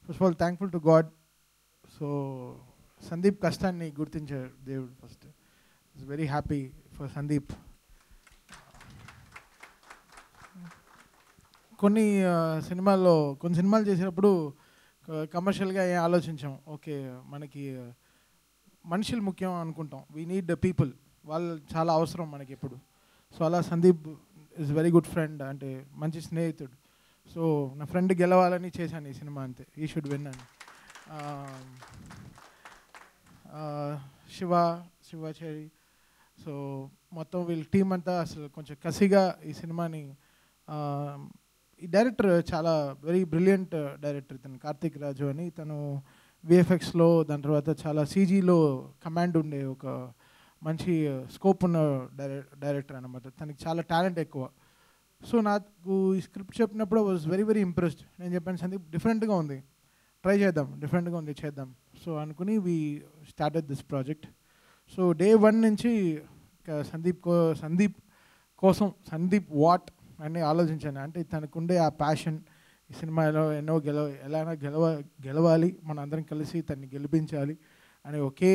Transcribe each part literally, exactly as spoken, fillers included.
First of all thankful to God. So Sandeep కష్టాన్ని గుర్తించాడు దేవుడు first. It's very happy for Sandeep. కొన్ని సినిమాల్లో కొన్ని సినిమాలు చేసేటప్పుడు కమర్షియల్గా ఏం ఆలోచించాం. ఓకే, మనకి మనుషులు ముఖ్యం అనుకుంటాం. వీ నీడ్ ద పీపుల్, వాళ్ళు చాలా అవసరం మనకి ఎప్పుడు. సో అలా Sandeep is very good friend, అంటే మంచి స్నేహితుడు. సో నా ఫ్రెండ్ గెలవాలని చేశాను ఈ సినిమా, అంతే. ఈ షుడ్ విన్ అని. శివ శివాచారి, సో మొత్తం వీళ్ళ టీం అంతా అసలు కొంచెం కసిగా ఈ సినిమాని, ఈ డైరెక్టర్ చాలా వెరీ బ్రిలియంట్ డైరెక్టర్ ఇతను, కార్తిక్ రాజు అని. తను విఎఫ్ఎక్స్లో, దాని తర్వాత చాలా సీజీలో కమాండ్ ఉండే ఒక మంచి స్కోప్ ఉన్న డైరె డైరెక్టర్ అనమాట. తనకి చాలా టాలెంట్ ఎక్కువ. సో నాకు ఈ స్క్రిప్ట్ చెప్పినప్పుడు వాజ్ వెరీ వెరీ ఇంప్రెస్డ్. నేను చెప్పాను సందీప్ డిఫరెంట్గా ఉంది, ట్రై చేద్దాం, డిఫరెంట్గా ఉంది చేద్దాం. సో అనుకుని we started this project. So day one నుంచి సందీప్ కో సందీప్ కోసం సందీప్ వాట్ అని ఆలోచించాను. అంటే తనకుండే ఆ ప్యాషన్, ఈ సినిమాలో ఎన్నో గెలవ ఎలా గెలవ గెలవాలి మన అందరం కలిసి తన్ని గెలిపించాలి అనే ఒకే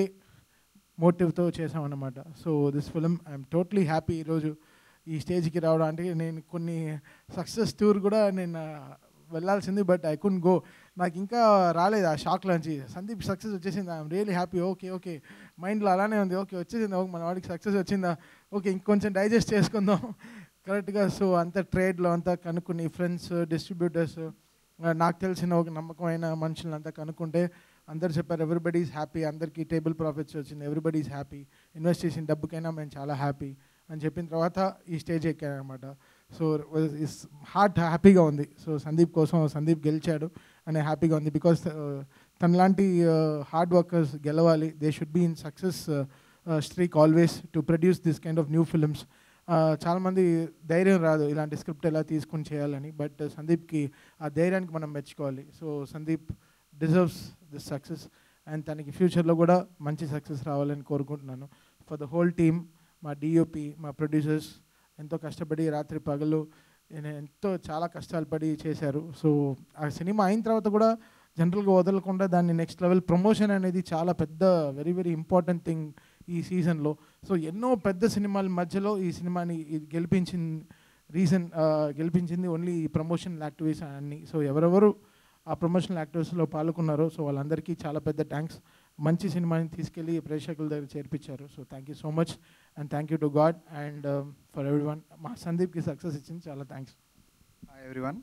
మోటివ్తో చేసామన్నమాట. So this film I'm totally happy ఈరోజు ఈ స్టేజ్కి రావడం. అంటే నేను కొన్ని సక్సెస్ టూర్ కూడా నేను వెళ్ళాల్సింది, బట్ ఐ కుడెంట్ గో. నాకు ఇంకా రాలేదు ఆ షాక్లోంచి. సందీప్ సక్సెస్ వచ్చేసింది, I'm really happy. Okay okay మైండ్లో అలానే ఉంది, ఓకే వచ్చేసింది, ఓకే మన వాడికి సక్సెస్ వచ్చిందా, ఓకే ఇంకొంచెం డైజెస్ట్ చేసుకుందాం కరెక్ట్గా. సో అంత ట్రేడ్లో అంతా కనుక్కుని ఫ్రెండ్స్, డిస్ట్రిబ్యూటర్స్, నాకు తెలిసిన ఒక నమ్మకమైన మనుషులను అంతా కనుక్కుంటే అందరు చెప్పారు ఎవ్రీబడి ఈజ్ హ్యాపీ, అందరికీ టేబుల్ ప్రాఫిట్స్ వచ్చింది, ఎవ్రీబడి ఈజ్ హ్యాపీ, ఇన్వెస్ట్ చేసిన డబ్బుకైనా మేము చాలా హ్యాపీ అని చెప్పిన తర్వాత ఈ స్టేజ్ ఎక్కాను అనమాట. సో ఇస్ హార్ట్ హ్యాపీగా ఉంది. సో సందీప్ కోసం సందీప్ గెలిచాడు అనే హ్యాపీగా ఉంది. బికాస్ తనలాంటి హార్డ్ వర్కర్స్ గెలవాలి, they should be in success streak always to produce this kind of new films. చాలామంది ధైర్యం రాదు ఇలాంటి స్క్రిప్ట్ ఎలా తీసుకుని చేయాలని, బట్ సందీప్కి ఆ ధైర్యానికి మనం మెచ్చుకోవాలి. So Sandeep deserves this success, and తనకి ఫ్యూచర్లో కూడా మంచి సక్సెస్ రావాలని కోరుకుంటున్నాను. ఫర్ ద హోల్ టీమ్, మా డిఓపి, మా ప్రొడ్యూసర్స్ ఎంతో కష్టపడి రాత్రి పగలు ఎంతో చాలా కష్టాలు పడి చేశారు. సో ఆ సినిమా అయిన తర్వాత కూడా జనరల్గా వదలకుండా దాన్ని నెక్స్ట్ లెవెల్ ప్రమోషన్ అనేది చాలా పెద్ద వెరీ వెరీ ఇంపార్టెంట్ థింగ్ ఈ సీజన్లో. సో ఎన్నో పెద్ద సినిమాల మధ్యలో ఈ సినిమాని గెలిపించింది రీజన్ గెలిపించింది ఓన్లీ ఈ ప్రమోషనల్ యాక్టివిటీస్ అన్ని. సో ఎవరెవరు ఆ ప్రమోషనల్ యాక్టివిటీస్లో పాల్గొన్నారో సో వాళ్ళందరికీ చాలా పెద్ద థ్యాంక్స్. మంచి సినిమాని తీసుకెళ్ళి ప్రేక్షకుల దగ్గర చేర్పించారు. So thank you so much, and thank you to God and for everyone. మా సందీప్కి సక్సెస్ ఇచ్చింది, చాలా థ్యాంక్స్. Hi everyone.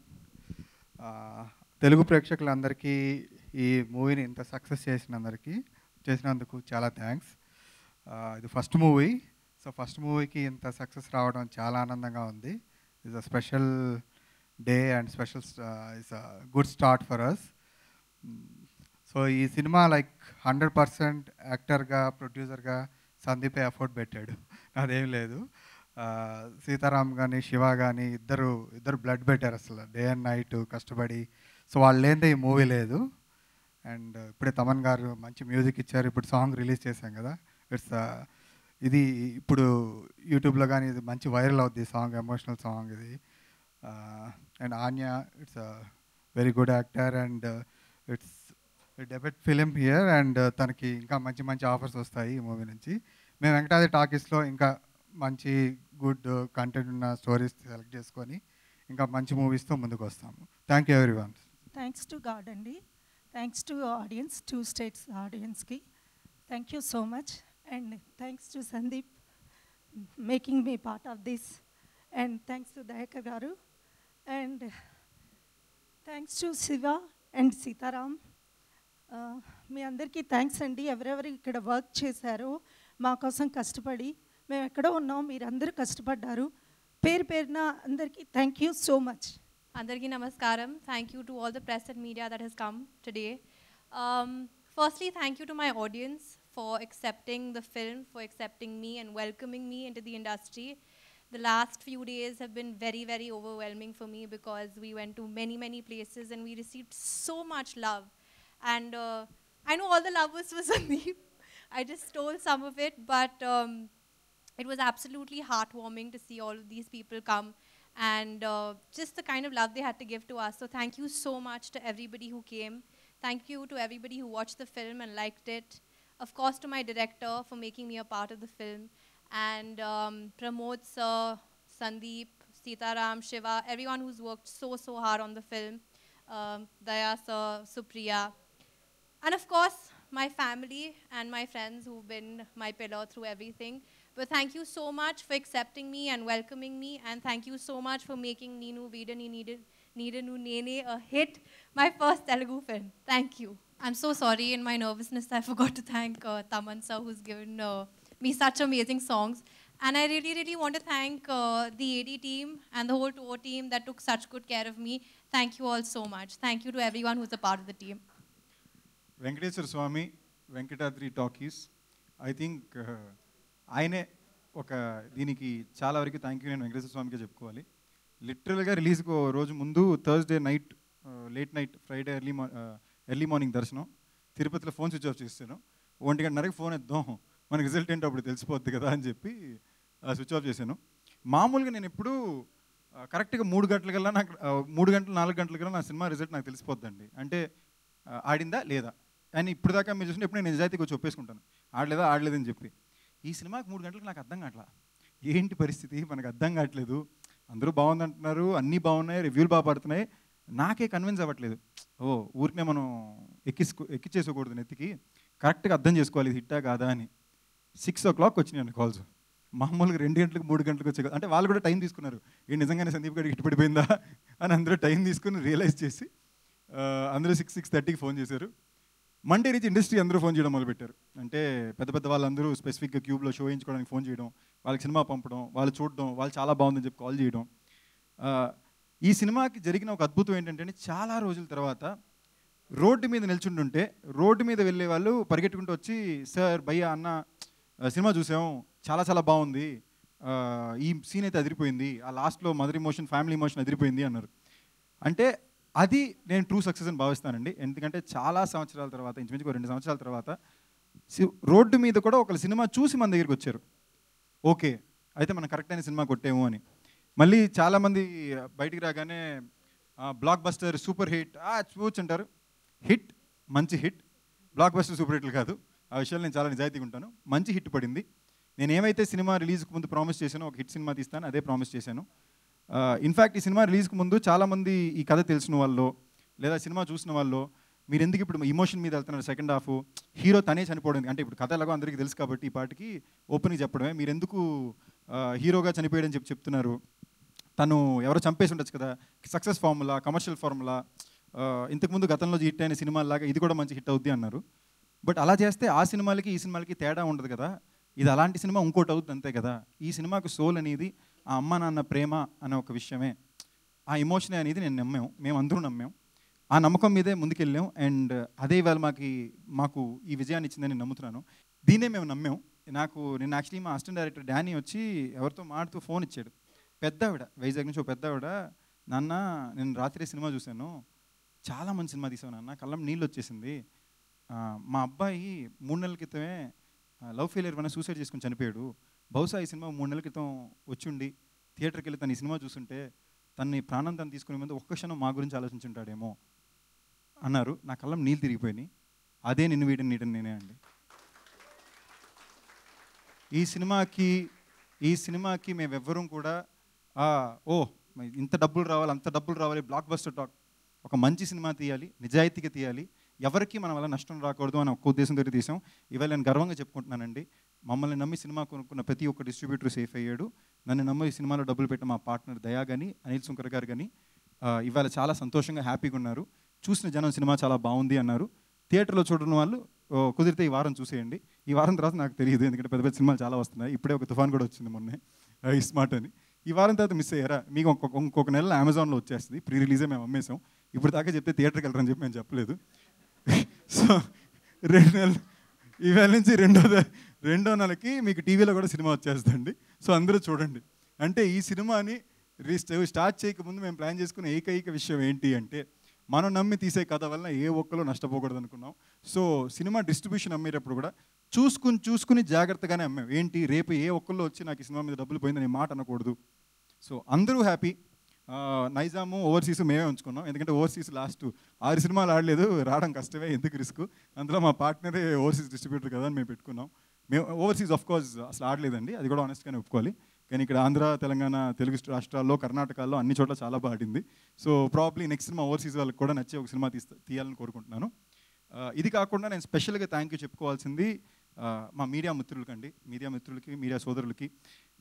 తెలుగు ప్రేక్షకులందరికీ ఈ మూవీని ఇంత సక్సెస్ చేసినందరికీ చేసినందుకు చాలా థ్యాంక్స్. ఇది ఫస్ట్ మూవీ, సో ఫస్ట్ మూవీకి ఇంత సక్సెస్ రావడం చాలా ఆనందంగా ఉంది. It's a special day and special it's a good start for us. So ఈ సినిమా లైక్ హండ్రెడ్ పర్సెంట్ యాక్టర్గా, ప్రొడ్యూసర్గా సందీపే ఎఫర్ట్ పెట్టాడు, అదేం లేదు. సీతారాం కానీ శివ కానీ ఇద్దరు ఇద్దరు బ్లడ్ పెట్టారు అసలు డే అండ్ నైట్ కష్టపడి. సో వాళ్ళు లేనిదే ఈ మూవీ లేదు. అండ్ ఇప్పుడే తమన్ గారు మంచి మ్యూజిక్ ఇచ్చారు. ఇప్పుడు సాంగ్ రిలీజ్ చేశాం కదా, ఇట్స్ ఇది ఇప్పుడు యూట్యూబ్లో కానీ ఇది మంచి వైరల్ అవుద్ది సాంగ్, ఎమోషనల్ సాంగ్ ఇది. And Anya it's a very good actor and it's debut film here. And తనకి ఇంకా మంచి మంచి ఆఫర్స్ వస్తాయి ఈ మూవీ నుంచి. మేము వెంకటాద్రి టాకీస్లో ఇంకా మంచి గుడ్ కంటెంట్ ఉన్న స్టోరీస్ సెలెక్ట్ చేసుకొని ఇంకా మంచి మూవీస్తో ముందుకు వస్తాము. Thank you everyone. Thanks to God అండి, thanks to audience, two states ఆడియన్స్కి thank you so much. And thanks to Sandeep making me part of this, and thanks to Dayakar garu, and thanks to Shiva and Sitaram. మీ అందరికీ థ్యాంక్స్ అండి, ఎవరెవరు ఇక్కడ work చేశారో మా కోసం కష్టపడి. మేము ఎక్కడో ఉన్నాం, మీరందరూ కష్టపడ్డారు. పేరు పేరున అందరికీ thank you so much. Andarki namaskaram. Thank you to all the press and media that has come today. Um, firstly, thank you to my audience for accepting the film, for accepting me and welcoming me into the industry. The last few days have been very, very overwhelming for me because we went to many, many places and we received so much love. And uh, I know all the love was for Sandeep. I just stole some of it, but um, it was absolutely heartwarming to see all of these people come and uh, just the kind of love they had to give to us. So thank you so much to everybody who came. Thank you to everybody who watched the film and liked it. Of course, to my director for making me a part of the film. And um, Pramod sir, Sandeep, Sitaram, Shiva, everyone who's worked so, so hard on the film. Um, Daya sir, Supriya. And of course, my family and my friends who've been my pillar through everything. But thank you so much for accepting me and welcoming me. And thank you so much for making Neenu Veedani Needed Needanu Nene a hit, my first Telugu film. Thank you. I'm so sorry, in my nervousness, I forgot to thank uh, Taman sir, who's given uh, me such amazing songs. And I really, really want to thank uh, the A D team and the whole tour team that took such good care of me. Thank you all so much. Thank you to everyone who's a part of the team. Venkateswara Swamy, Venkatadri Talkies, I think ఆయనే ఒక దీనికి చాలా వరకు thank you నేను వెంకటేశ్వర స్వామికే చెప్పుకోవాలి. లిటరల్గా రిలీజ్కి రోజు ముందు Thursday night late night Friday early మా ఎర్లీ మార్నింగ్ దర్శనం, తిరుపతిలో ఫోన్ స్విచ్ ఆఫ్ చేస్తాను. ఒంటి గంటన్నరకి ఫోన్ ఎద్దాం, మనకి రిజల్ట్ ఏంటో అప్పుడు తెలిసిపోద్ది కదా అని చెప్పి స్విచ్ ఆఫ్ చేశాను. మామూలుగా నేను ఎప్పుడు కరెక్ట్గా మూడు గంటలకల్లా నాకు మూడు గంటలు నాలుగు గంటలకల్లా నా సినిమా రిజల్ట్ నాకు తెలిసిపోద్దండి. అంటే ఆడిందా లేదా అని ఇప్పుడు దాకా మీరు చూసిన ఎప్పుడు నేను నిజాయితీగా వచ్చి ఒప్పేసుకుంటాను, ఆడలేదా ఆడలేదని చెప్పి. ఈ సినిమాకి మూడు గంటలకు నాకు అర్థం కావట్లా, ఏంటి పరిస్థితి మనకు అర్థం కావట్లేదు. అందరూ బాగుందంటున్నారు, అన్నీ బాగున్నాయి, రివ్యూలు బాగా పడుతున్నాయి, నాకే కన్విన్స్ అవ్వట్లేదు. ఓ ఊరికనే మనం ఎక్కించుకో ఎక్కిచ్చేసుకోకూడదు నెత్తికి, కరెక్ట్గా అర్థం చేసుకోవాలి ఇది హిట్టా కాదా అని. సిక్స్ ఓ క్లాక్ వచ్చినాయండి కాల్స్. మామూలుగా రెండు గంటలకు మూడు గంటలకు వచ్చే, అంటే వాళ్ళు కూడా టైం తీసుకున్నారు, ఈ నిజంగానే సందీప్ గారికి హిట్ పడిపోయిందా అని అందరూ టైం తీసుకుని రియలైజ్ చేసి అందరూ సిక్స్ సిక్స్ థర్టీకి ఫోన్ చేశారు. మండే నుంచి ఇండస్ట్రీ అందరూ ఫోన్ చేయడం మొదలుపెట్టారు. అంటే పెద్ద పెద్ద వాళ్ళందరూ స్పెసిఫిక్గా క్యూబ్లో షో వేయించుకోవడానికి ఫోన్ చేయడం, వాళ్ళకి సినిమా పంపడం, వాళ్ళు చూడడం, వాళ్ళు చాలా బాగుందని చెప్పి కాల్ చేయడం. ఈ సినిమాకి జరిగిన ఒక అద్భుతం ఏంటంటే చాలా రోజుల తర్వాత రోడ్డు మీద నిల్చుంటుంటే రోడ్డు మీద వెళ్ళే వాళ్ళు పరిగెట్టుకుంటూ వచ్చి, సార్ భయ్యా అన్న సినిమా చూసాం, చాలా చాలా బాగుంది, ఈ సీన్ అయితే అదిరిపోయింది, ఆ లాస్ట్లో మదర్ ఇమోషన్ ఫ్యామిలీ ఇమోషన్ అదిరిపోయింది అన్నారు. అంటే అది నేను ట్రూ సక్సెస్ అని భావిస్తానండి. ఎందుకంటే చాలా సంవత్సరాల తర్వాత, ఇంచుమించుగా రెండు సంవత్సరాల తర్వాత రోడ్డు మీద కూడా ఒక సినిమా చూసి మన దగ్గరికి వచ్చారు, ఓకే అయితే మనం కరెక్ట్ అయిన సినిమా కొట్టేమో అని. మళ్ళీ చాలామంది బయటికి రాగానే బ్లాక్ బస్టర్ సూపర్ హిట్ చూచంటారు. హిట్ మంచి హిట్, బ్లాక్ బస్టర్ సూపర్ హిట్లు కాదు. ఆ విషయాలు నేను చాలా నిజాయితీగా ఉంటాను. మంచి హిట్ పడింది. నేను ఏమైతే సినిమా రిలీజ్కి ముందు ప్రామిస్ చేశానో, ఒక హిట్ సినిమా తీస్తాను, అదే ప్రామిస్ చేశాను. ఇన్ఫ్యాక్ట్ ఈ సినిమా రిలీజ్కి ముందు చాలామంది ఈ కథ తెలిసిన వాళ్ళు లేదా సినిమా చూసిన వాళ్ళు, మీరు ఎందుకు ఇప్పుడు ఇమోషన్ మీద వెళ్తున్నారు, సెకండ్ హాఫ్ హీరో తనే చనిపోవడం, అంటే ఇప్పుడు కథ ఎలాగో అందరికీ తెలుసు కాబట్టి ఈ పాటికి ఓపెన్గా చెప్పడమే, మీరు ఎందుకు హీరోగా చనిపోయాడని చెప్పి చెప్తున్నారు, తను ఎవరో చంపేసి ఉండొచ్చు కదా, సక్సెస్ ఫార్ములా, కమర్షియల్ ఫార్ములా, ఇంతకుముందు గతంలో హిట్ అయిన సినిమాలాగా ఇది కూడా మంచి హిట్ అవుద్ది అన్నారు. బట్ అలా చేస్తే ఆ సినిమాలకి ఈ సినిమాలకి తేడా ఉండదు కదా, ఇది అలాంటి సినిమా ఇంకోటి అవుతుంది అంతే కదా. ఈ సినిమాకు సోల్ అనేది ఆ అమ్మ నాన్న ప్రేమ అనే ఒక విషయమే, ఆ ఎమోషనే అనేది నేను నమ్మాము, మేము అందరూ నమ్మాం, ఆ నమ్మకం మీదే ముందుకెళ్ళాం. అండ్ అదే ఇవాళ మాకు మాకు ఈ విజయాన్ని ఇచ్చిందని నేను నమ్ముతున్నాను. దీన్నే మేము నమ్మాం. నాకు నేను యాక్చువల్లీ మా అసిస్టెంట్ డైరెక్టర్ డానీ వచ్చి ఎవరితో మాడుతూ ఫోన్ ఇచ్చాడు, పెద్దావిడ వైజాగ్ నుంచి, ఒక పెద్దావిడ, నాన్న నేను రాత్రి సినిమా చూశాను, చాలా మంచి సినిమా తీసావు నాన్న, కళ్ళం నీళ్ళు వచ్చేసింది, మా అబ్బాయి మూడు నెలల క్రితమే లవ్ ఫెయిలియర్ వల్ల సూసైడ్ చేసుకుని చనిపోయాడు, బహుశా ఈ సినిమా మూడు నెలల క్రితం వచ్చుండి థియేటర్కి వెళ్ళి తను ఈ సినిమా చూస్తుంటే తన్ని ప్రాణం తను తీసుకునే ముందు ఒక్క క్షణం మా గురించి ఆలోచించుంటాడేమో అన్నారు. నా కళ్ళం నీళ్ళు తిరిగిపోయినాయి. అదే నిన్ను వీడిని నీటిని నేనే అండి. ఈ సినిమాకి ఈ సినిమాకి మేమెవ్వరం కూడా ఓ ఇంత డబ్బులు రావాలి అంత డబ్బులు రావాలి, బ్లాక్ బస్టర్ టాక్, ఒక మంచి సినిమా తీయాలి, నిజాయితీగా తీయాలి, ఎవరికి మన వల్ల నష్టం రాకూడదు అని ఒక్క ఉద్దేశంతో తీసాం. ఇవాళ నేను గర్వంగా చెప్పుకుంటున్నానండి, మమ్మల్ని నమ్మి సినిమా కొనుక్కున్న ప్రతి ఒక్క డిస్ట్రిబ్యూటర్ సేఫ్ అయ్యాడు. నన్ను నమ్మి ఈ సినిమాలో డబ్బులు పెట్టిన మా పార్ట్నర్ దయా కానీ, అనిల్ శంకర్ గారు కానీ ఇవాళ చాలా సంతోషంగా హ్యాపీగా ఉన్నారు. చూసిన జనం సినిమా చాలా బాగుంది అన్నారు. థియేటర్లో చూడడం వాళ్ళు కుదిరితే ఈ వారం చూసేయండి. ఈ వారం తర్వాత నాకు తెలియదు, ఎందుకంటే పెద్ద పెద్ద సినిమాలు చాలా వస్తున్నాయి. ఇప్పుడే ఒక తుఫాన్ కూడా వచ్చింది మొన్నే, ఈ స్మార్ట్ అని. ఈ వారం తర్వాత మిస్ అయ్యారా, మీకు ఇంకొక ఇంకొక నెలలో అమెజాన్లో వచ్చేస్తుంది. ప్రీ రిలీజే మేము అమ్మేసాం. ఇప్పుడు దాకా చెప్తే థియేటర్కి వెళ్ళరని చెప్పి మేము చెప్పలేదు. సో రెండు నెలలు ఈవేళ నుంచి రెండో రెండో నెలకి మీకు టీవీలో కూడా సినిమా వచ్చేస్తుందండి. సో అందరూ చూడండి. అంటే ఈ సినిమాని స్టార్ట్ చేయకముందు మేము ప్లాన్ చేసుకున్న ఏకైక విషయం ఏంటి అంటే, మనం నమ్మి తీసే కథ వల్ల ఏ ఒక్కరు నష్టపోకూడదు అనుకున్నాం. సో సినిమా డిస్ట్రిబ్యూషన్ అమ్మేటప్పుడు కూడా చూసుకుని చూసుకుని జాగ్రత్తగానే అమ్మాం. ఏంటి రేపు ఏ ఒక్కళ్ళు వచ్చి నాకు ఈ సినిమా మీద డబ్బులు పోయిందని మాట అనకూడదు. సో అందరూ హ్యాపీ, నైజాము ఓవర్సీస్ మేమే ఉంచుకున్నాం, ఎందుకంటే ఓవర్సీస్ లాస్ట్ ఆరు సినిమాలు ఆడలేదు, రావడం కష్టమే, ఎందుకు రిస్క్, అందులో మా పార్ట్నరే ఓవర్సీస్ డిస్ట్రిబ్యూటర్ కదా అని మేము పెట్టుకున్నాం. మేము ఓవర్సీస్ ఆఫ్ కోర్స్ అసలు ఆడలేదండి, అది కూడా ఆనెస్ట్గానే ఒప్పుకోవాలి. కానీ ఇక్కడ ఆంధ్ర, తెలంగాణ, తెలుగు రాష్ట్రాల్లో, కర్ణాటకలో అన్ని చోట్ల చాలా బాగా ఆడింది. సో ప్రాబ్లీ నెక్స్ట్ సినిమా ఓవర్సీస్ వాళ్ళకి కూడా నచ్చే ఒక సినిమా తీస్తా తీయాలని కోరుకుంటున్నాను. ఇది కాకుండా నేను స్పెషల్గా థ్యాంక్ యూ చెప్పుకోవాల్సింది మా మీడియా మిత్రులకండి, మీడియా మిత్రులకి, మీడియా సోదరులకి.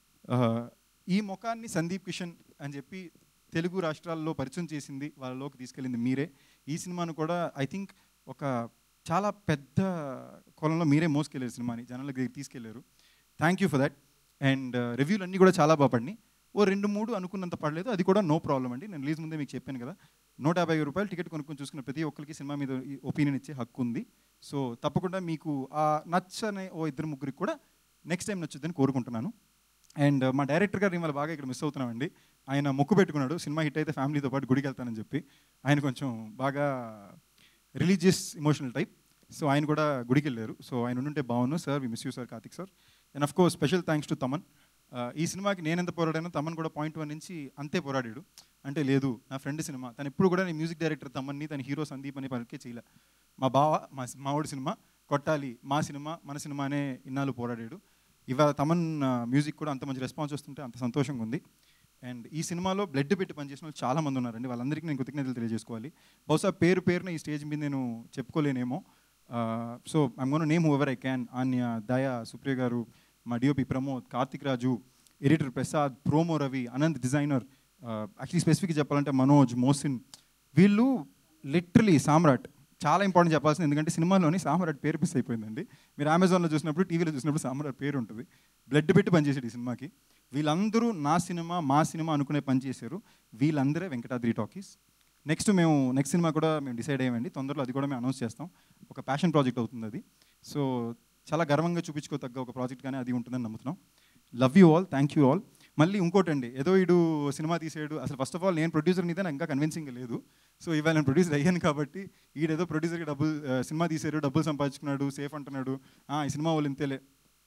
ఈ ముఖాన్ని సందీప్ కిషన్ అని చెప్పి తెలుగు రాష్ట్రాల్లో పరిచయం చేసింది, వాళ్ళలోకి తీసుకెళ్ళింది మీరే. ఈ సినిమాను కూడా ఐ థింక్ ఒక చాలా పెద్ద కోణంలో మీరే మోసుకెళ్ళారు సినిమాని, జనాల దగ్గరికి తీసుకెళ్లారు. Thank you for that. And రివ్యూలు అన్నీ కూడా చాలా బాగా పడినాయి. ఓ రెండు మూడు అనుకున్నంత పడలేదు, అది కూడా నో ప్రాబ్లం అండి. నేను రిలీజ్ ముందే మీకు చెప్పాను కదా, నూట యాభై రూపాయలు టికెట్ కొనుక్కొని చూసుకున్న ప్రతి ఒక్కరికి సినిమా మీద ఒపీనియన్ ఇచ్చే హక్కు ఉంది. సో తప్పకుండా మీకు ఆ నచ్చనే ఓ ఇద్దరు ముగ్గురికి కూడా నెక్స్ట్ టైం నచ్చుద్దని కోరుకుంటున్నాను. అండ్ మా డైరెక్టర్ గారు ఇవాళ బాగా ఇక్కడ మిస్ అవుతున్నామండి. ఆయన మొక్కు పెట్టుకున్నాడు, సినిమా హిట్ అయితే ఫ్యామిలీతో పాటు గుడికి వెళ్తానని చెప్పి. ఆయన కొంచెం బాగా రిలీజియస్ ఇమోషనల్ టైప్, సో ఆయన కూడా గుడికి వెళ్ళారు. సో ఆయన ఉంటే బాగున్నాను sir, we miss you sir, Karthik sir. And of course special thanks to Thaman. ఈ సినిమాకి నేను ఎంత పోరాడానో తమన్ కూడా పాయింట్ వన్ నుంచి అంతే పోరాడాడు. అంటే లేదు నా ఫ్రెండ్ సినిమా, తను ఎప్పుడు కూడా నేను మ్యూజిక్ డైరెక్టర్ తమన్ని, తన హీరో సందీప్ అని పలికే చేయలే. మా బావ, మా మావాడి సినిమా కొట్టాలి, మా సినిమా మన సినిమానే ఇన్నాళ్ళు పోరాడాడు. ఇవాళ తమన్ మ్యూజిక్ కూడా అంత మంచి రెస్పాన్స్ వస్తుంటే అంత సంతోషంగా ఉంది. అండ్ ఈ సినిమాలో బ్లడ్ పెట్టి పనిచేసిన వాళ్ళు చాలామంది ఉన్నారండి, వాళ్ళందరికీ నేను కృతజ్ఞతలు తెలియజేసుకోవాలి. బహుశా పేరు పేరున ఈ స్టేజ్ మీద నేను చెప్పుకోలేనేమో. So I'm gonna name whoever I can. Anya, Daya, Supriya garu, మా DOP Pramod, Karthik Raju, editor Prasad, promo Ravi, Anant designer, actually స్పెసిఫిక్గా చెప్పాలంటే మనోజ్, మోసిన్, వీళ్ళు లిటరలీ సామ్రాట్. చాలా ఇంపార్టెంట్ చెప్పాల్సింది, ఎందుకంటే సినిమాలోని సామ్రాట్ పేరు మిస్ అయిపోయిందండి. మీరు అమెజాన్లో చూసినప్పుడు, టీవీలో చూసినప్పుడు సామ్రాట్ పేరు ఉంటుంది. బ్లడ్ పెట్టి పనిచేసాడు ఈ సినిమాకి. వీళ్ళందరూ నా సినిమా మా సినిమా అనుకునే పని చేశారు. వీళ్ళందరే వెంకటాద్రి టాకీస్. నెక్స్ట్ మేము నెక్స్ట్ సినిమా కూడా మేము డిసైడ్ అయ్యామండి, తొందరలో అది కూడా మేము అనౌన్స్ చేస్తాం. ఒక ప్యాషన్ ప్రాజెక్ట్ అవుతుంది అది. సో చాలా గర్వంగా చూపించుకోతగ్గ ఒక ప్రాజెక్ట్ కానీ అది ఉంటుందని నమ్ముతున్నాం. Love you all, thank you all. మళ్ళీ ఇంకోటండి, ఏదో ఇడు సినిమా తీసాడు, అసలు ఫస్ట్ ఆఫ్ ఆల్ నేను ప్రొడ్యూసర్ మీద నాకు ఇంకా కన్విన్సింగ్ లేదు. సో ఇవాళ నేను ప్రొడ్యూసర్ అయ్యాను కాబట్టి ఈడేదో ప్రొడ్యూసర్కి డబ్బులు సినిమా తీసారు, డబ్బులు సంపాదించుకున్నాడు, సేఫ్ అంటున్నాడు, ఈ సినిమా వాళ్ళు ఇంతేలే.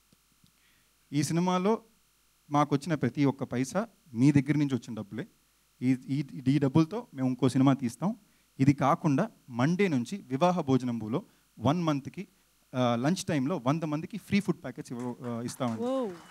ఈ సినిమాలో మాకు వచ్చిన ప్రతి ఒక్క పైసా మీ దగ్గర నుంచి వచ్చిన డబ్బులే. ఈ ఈ డబ్బులతో మేము ఇంకో సినిమా తీస్తాం. ఇది కాకుండా మండే నుంచి వివాహ భోజనంబులో వన్ మంత్కి లంచ్ టైంలో వంద మందికి ఫ్రీ ఫుడ్ ప్యాకెట్స్ ఇస్తామండి.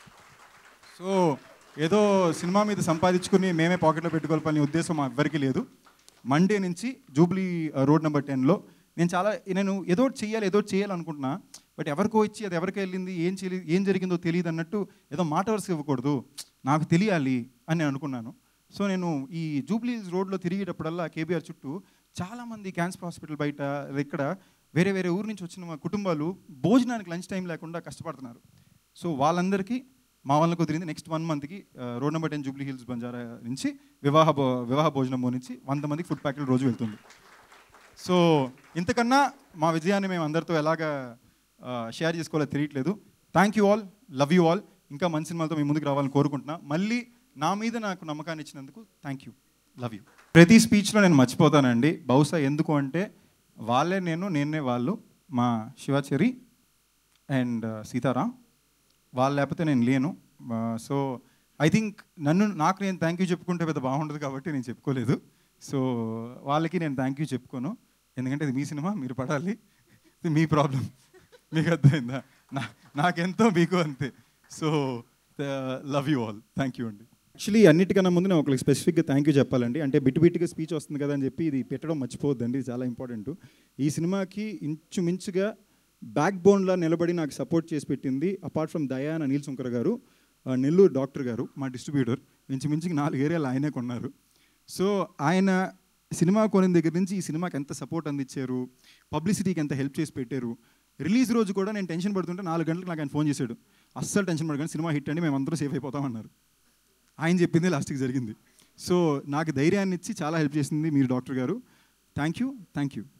సో ఏదో సినిమా మీద సంపాదించుకుని మేమే పాకెట్లో పెట్టుకోవాలని ఉద్దేశం మా ఎవ్వరికీ లేదు. మండే నుంచి జూబ్లీ రోడ్ నెంబర్ టెన్లో నేను చాలా నేను ఏదో చేయాలి ఏదో చేయాలనుకుంటున్నా, బట్ ఎవరికో ఇచ్చి అది ఎవరికి వెళ్ళింది, ఏం చేయాలి, ఏం జరిగిందో తెలియదు అన్నట్టు ఏదో మాట వరుస ఇవ్వకూడదు, నాకు తెలియాలి అని నేను అనుకున్నాను. సో నేను ఈ జూబ్లీ రోడ్లో తిరిగేటప్పుడల్లా కేబీఆర్ చుట్టూ చాలామంది క్యాన్సర్ హాస్పిటల్ బయట ఇక్కడ వేరే వేరే ఊరు నుంచి వచ్చిన కుటుంబాలు భోజనానికి లంచ్ టైం లేకుండా కష్టపడుతున్నారు. సో వాళ్ళందరికీ మా వాళ్ళని కుదిరింది నెక్స్ట్ వన్ మంత్కి road number ten Jubilee Hills Banjara నుంచి వివాహ వివాహ భోజనం నుంచి వంద మందికి ఫుడ్ ప్యాకెట్లు రోజు వెళ్తుంది. సో ఇంతకన్నా మా విజయాన్ని మేము అందరితో ఎలాగా షేర్ చేసుకోవాలో తెలియట్లేదు. Thank you all, love you all. ఇంకా మంచి సినిమాలతో మీ ముందుకు రావాలని కోరుకుంటున్నా. మళ్ళీ నా మీద నాకు నమ్మకాన్ని ఇచ్చినందుకు థ్యాంక్ యూ, లవ్ యూ. ప్రతి స్పీచ్లో నేను మర్చిపోతానండి, బహుశా ఎందుకు అంటే వాళ్ళే నేను, నేనే వాళ్ళు, మా శివాచరి అండ్ సీతారాం. వాళ్ళు లేకపోతే నేను లేను. సో ఐ థింక్ నన్ను నాకు నేను థ్యాంక్ యూ చెప్పుకుంటే పెద్ద బాగుంటుంది కాబట్టి నేను చెప్పుకోలేదు. సో వాళ్ళకి నేను థ్యాంక్ యూ చెప్పుకోను, ఎందుకంటే ఇది మీ సినిమా, మీరు పడాలి, ఇది మీ ప్రాబ్లం. మీకు అర్థమైందా? నా నాకెంతో మీకు అంతే. So love you all, thank you అండి. యాక్చువల్లీ అన్నిటికన్నా ముందు నేను ఒకరికి స్పెసిఫిక్గా థ్యాంక్ యూ చెప్పాలండి. అంటే బిట్ బిట్గా స్పీచ్ వస్తుంది కదా అని చెప్పి ఇది పెట్టడం మర్చిపోవద్దండి, ఇది చాలా ఇంపార్టెంట్. ఈ సినిమాకి ఇంచుమించుగా బ్యాక్ బోన్లా నిలబడి నాకు సపోర్ట్ చేసి పెట్టింది apart from Dayan Anil Shankar garu, Nellore doctor గారు, మా డిస్ట్రిబ్యూటర్. ఇంచుమించుకి నాలుగు ఏరియాలు ఆయనే కొన్నారు. సో ఆయన సినిమా కొనిన దగ్గర నుంచి ఈ సినిమాకి ఎంత సపోర్ట్ అందించారు, పబ్లిసిటీకి ఎంత హెల్ప్ చేసి పెట్టారు. రిలీజ్ రోజు కూడా నేను టెన్షన్ పడుతుంటే నాలుగు గంటలకు నాకు ఆయన ఫోన్ చేశాడు, అస్సలు టెన్షన్ పడకండి, సినిమా హిట్ అండి, మేము అందరూ సేఫ్ అయిపోతామన్నారు. ఆయన చెప్పింది లాస్ట్కి జరిగింది. సో నాకు ధైర్యాన్ని ఇచ్చి చాలా హెల్ప్ చేసింది మీరు doctor garu. Thank you, thank you.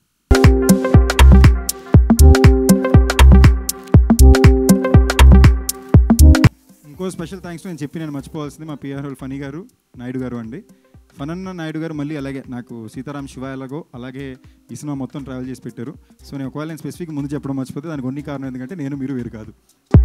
ఇంకో స్పెషల్ థ్యాంక్స్ నేను చెప్పి నేను మర్చిపోవాల్సింది మా పిఆర్ఓ ఫనీ గారు, నాయుడు గారు అండి. ఫనన్న నాయుడు గారు మళ్ళీ అలాగే నాకు సీతారాం శివ ఎలాగో అలాగే ఈ సినిమా మొత్తం ట్రావెల్ చేసి పెట్టారు. సో నేను ఒకవేళ నేను స్పెసిఫిక్ ముందు చెప్పడం మర్చిపోతే దానికి కొన్ని కారణం ఎందుకంటే నేను మీరు వేరు కాదు.